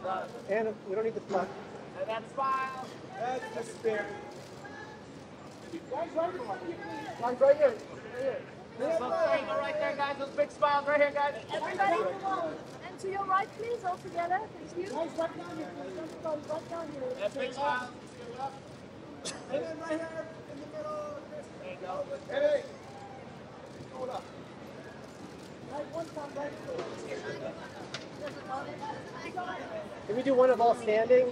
And we don't need the front. And then smile. That's the spirit. Guys, right here. Guys, right here. Those triangle right there, guys. Those big smiles right here, guys. Everybody, and to your right, please, all together. Thank you. Guys, right down here. Right down here. That big smile. And then right here in the middle. There you go. Hey. Hold up. Right, one time, right. Can we do one of all standing?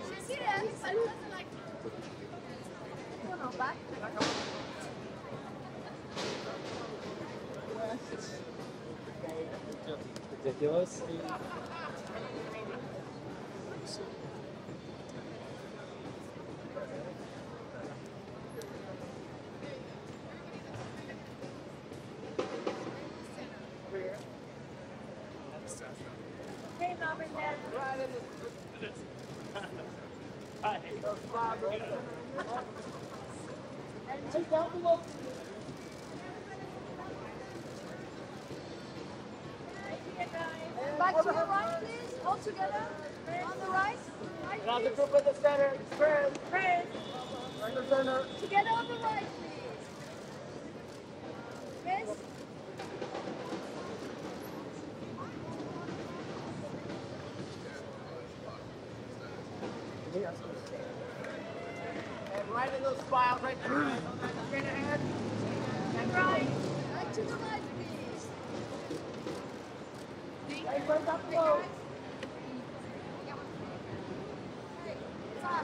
Back. Ridiculous. Hey, Mom and Dad. And take down below. Back to your right, please. All together. On the right. Right, Now the please. group in the center. Chris. Chris. Right in the center. Together on the right, please. Miss. And right in those smiles right there. Straight ahead. And right. Back to the right, please. Right, right down below. Top.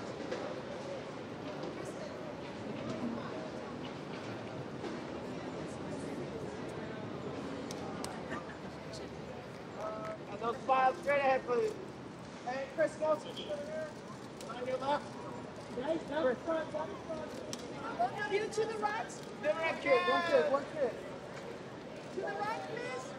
And those smiles straight ahead, please. Hey, Chris, go over here. On your left. Guys, down the front, down the front. Both of you to the right. One kid. To the right, please.